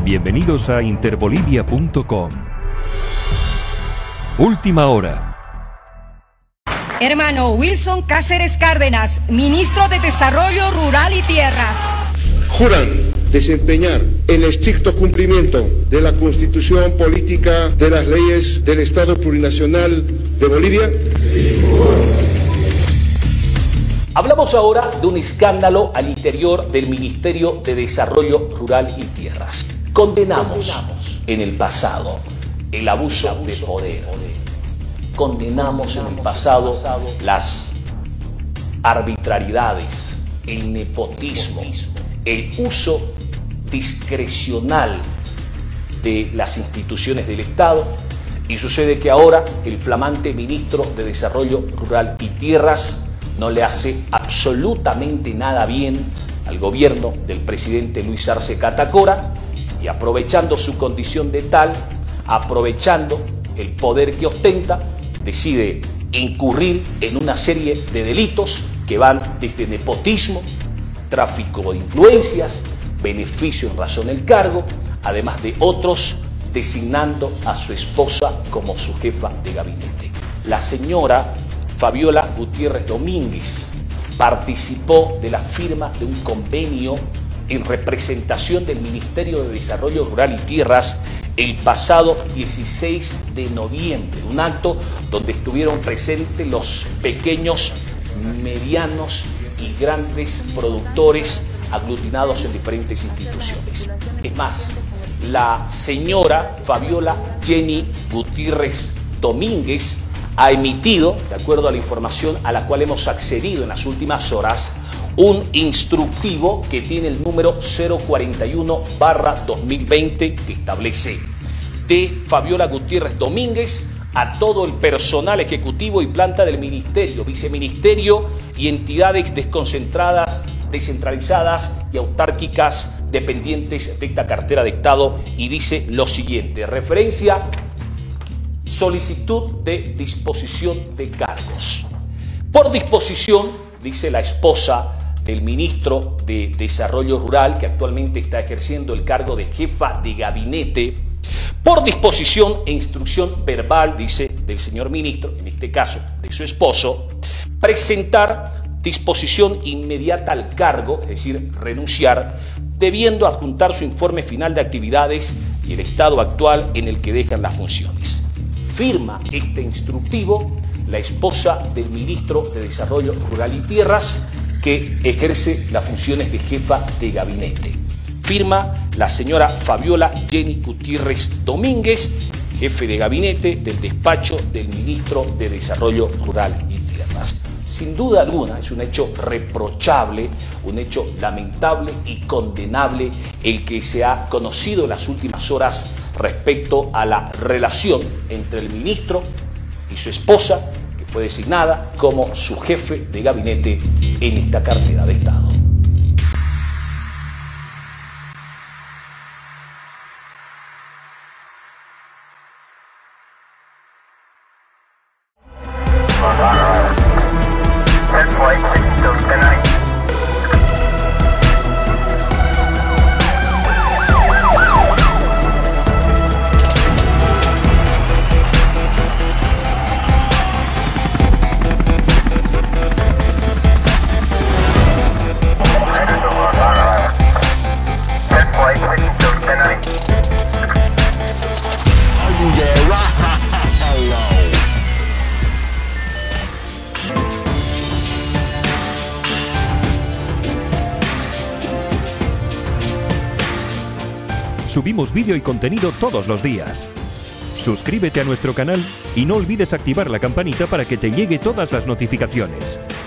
Bienvenidos a interbolivia.com. Última hora. Hermano Wilson Cáceres Cárdenas, ministro de Desarrollo Rural y Tierras. Juran desempeñar el estricto cumplimiento de la Constitución política de las leyes del Estado Plurinacional de Bolivia. Hablamos ahora de un escándalo al interior del Ministerio de Desarrollo Rural y Tierras. Condenamos en el pasado el abuso de poder. Condenamos en el pasado las arbitrariedades, el nepotismo, el uso discrecional de las instituciones del Estado, y sucede que ahora el flamante ministro de Desarrollo Rural y Tierras no le hace absolutamente nada bien al gobierno del presidente Luis Arce Catacora, y aprovechando su condición de tal, aprovechando el poder que ostenta, decide incurrir en una serie de delitos que van desde nepotismo, tráfico de influencias, beneficio en razón del cargo, además de otros, designando a su esposa como su jefa de gabinete. La señora Fabiola Gutiérrez Domínguez participó de la firma de un convenio en representación del Ministerio de Desarrollo Rural y Tierras el pasado 16 de noviembre, un acto donde estuvieron presentes los pequeños, medianos y grandes productores aglutinados en diferentes instituciones. Es más, la señora Fabiola Jenny Gutiérrez Domínguez ha emitido, de acuerdo a la información a la cual hemos accedido en las últimas horas, un instructivo que tiene el número 041/2020 que establece de Fabiola Gutiérrez Domínguez a todo el personal ejecutivo y planta del ministerio, viceministerio y entidades desconcentradas, descentralizadas y autárquicas dependientes de esta cartera de Estado, y dice lo siguiente: referencia, solicitud de disposición de cargos. Por disposición, dice la esposa del ministro de Desarrollo Rural, que actualmente está ejerciendo el cargo de jefa de gabinete, por disposición e instrucción verbal, dice, del señor ministro, en este caso de su esposo, presentar disposición inmediata al cargo, es decir, renunciar, debiendo adjuntar su informe final de actividades y el estado actual en el que dejan las funciones. Firma este instructivo la esposa del ministro de Desarrollo Rural y Tierras, que ejerce las funciones de jefa de gabinete. Firma la señora Fabiola Jenny Gutiérrez Domínguez, jefe de gabinete del despacho del ministro de Desarrollo Rural y Tierras. Sin duda alguna es un hecho reprochable, un hecho lamentable y condenable el que se ha conocido en las últimas horas respecto a la relación entre el ministro y su esposa, que fue designada como su jefe de gabinete en esta cartera de Estado. Subimos vídeo y contenido todos los días. Suscríbete a nuestro canal y no olvides activar la campanita para que te llegue todas las notificaciones.